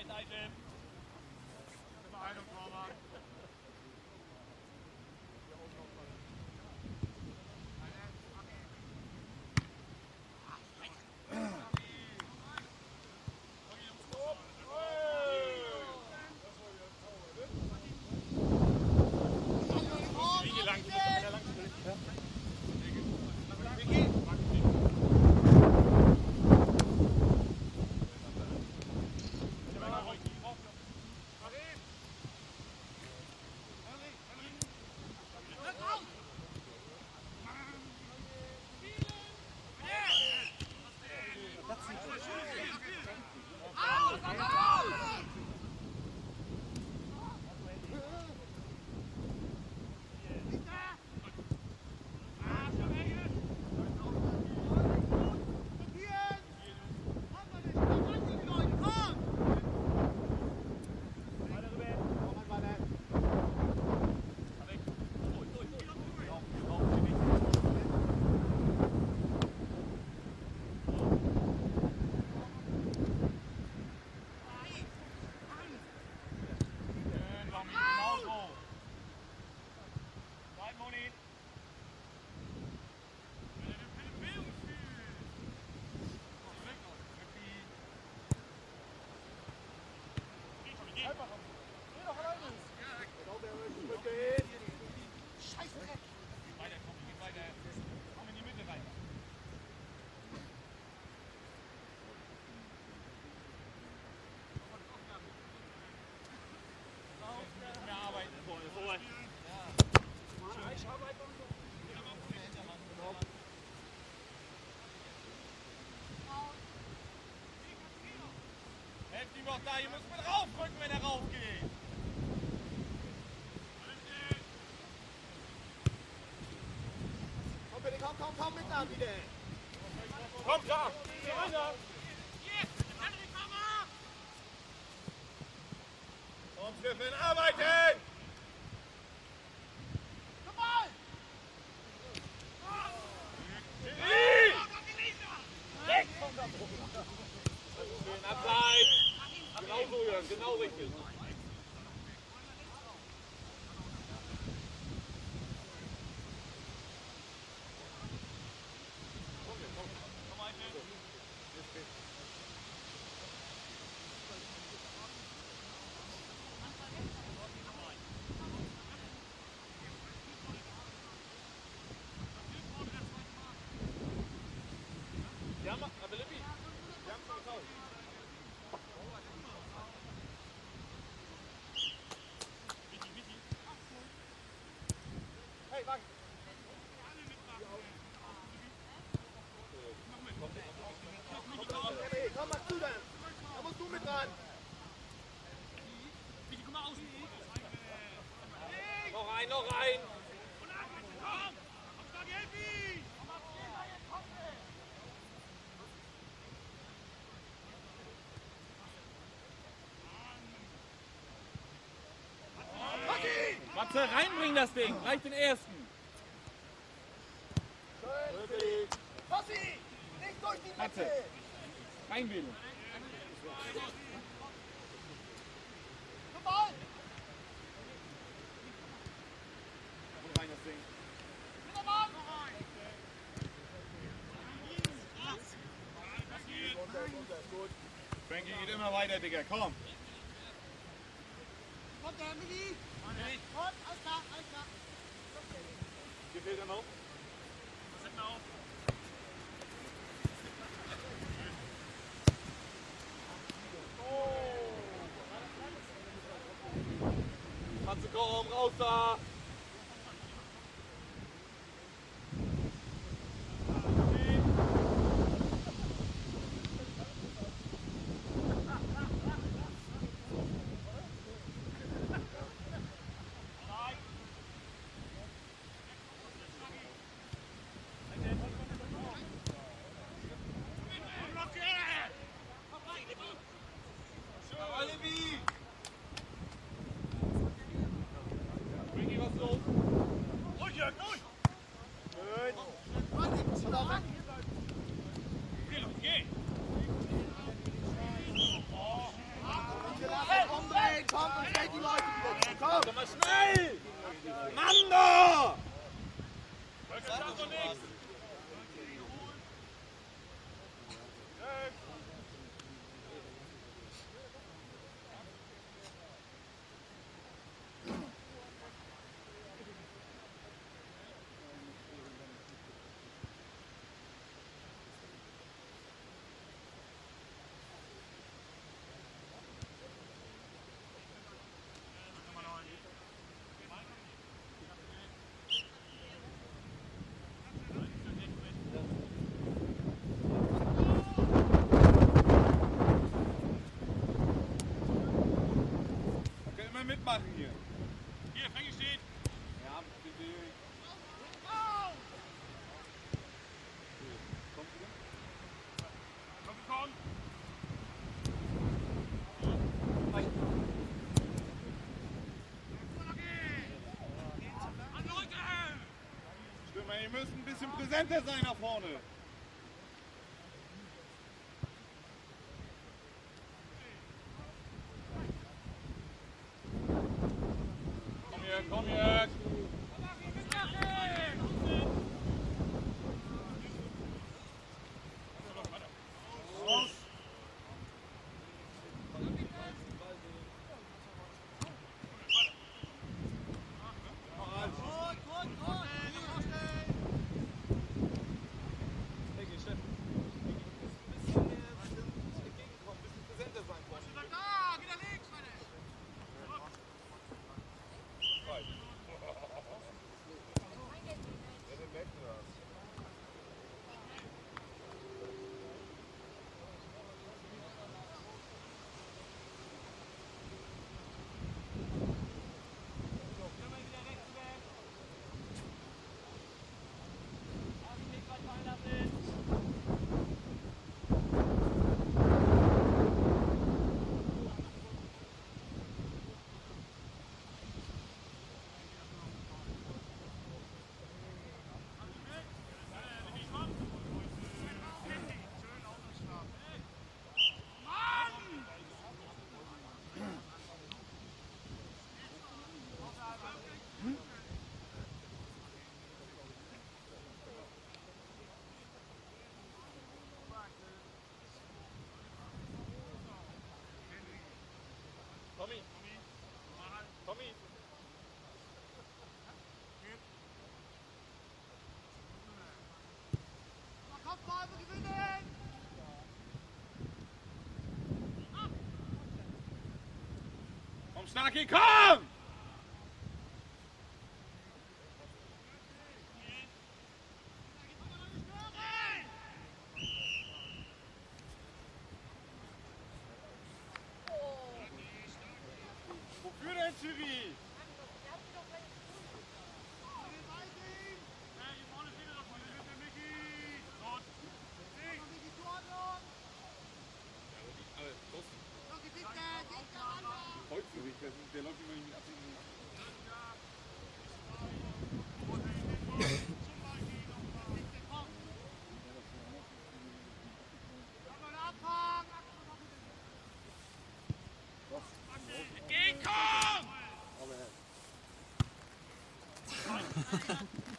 Helft ihm doch da, ihr müsst mit raufrücken, wenn er raufgeht. Komm bitte, komm mit da wieder. Komm da, weiter. Komm, Steffen, arbeiten! Abseits! Genau so, Jürgen, genau richtig. Ja, aber Lippi, wir haben es getauscht. Hey, warte! Komm, mach du dann! Da musst du mit dran! Komm mal außen! Noch rein, noch rein! Matze, reinbringen das Ding! Reicht den ersten! Bossi! Nicht durch die Mitte! Reinwählen! Zum Ball! Und rein das Ding! Mit der Mann! Frankie geht immer weiter, Digga, komm! Kommt der Emily! Kommt, alles klar, alles klar! Hier fehlt er noch. Matze, komm, raus da! Frankie, was bisschen präsenter sein nach vorne. Komm jetzt! Tommy! Kopfball gewinnen! Komm, Starky, komm! Wofür denn, Schiri? Der läuft immer nicht mit Absicht. Geh, komm!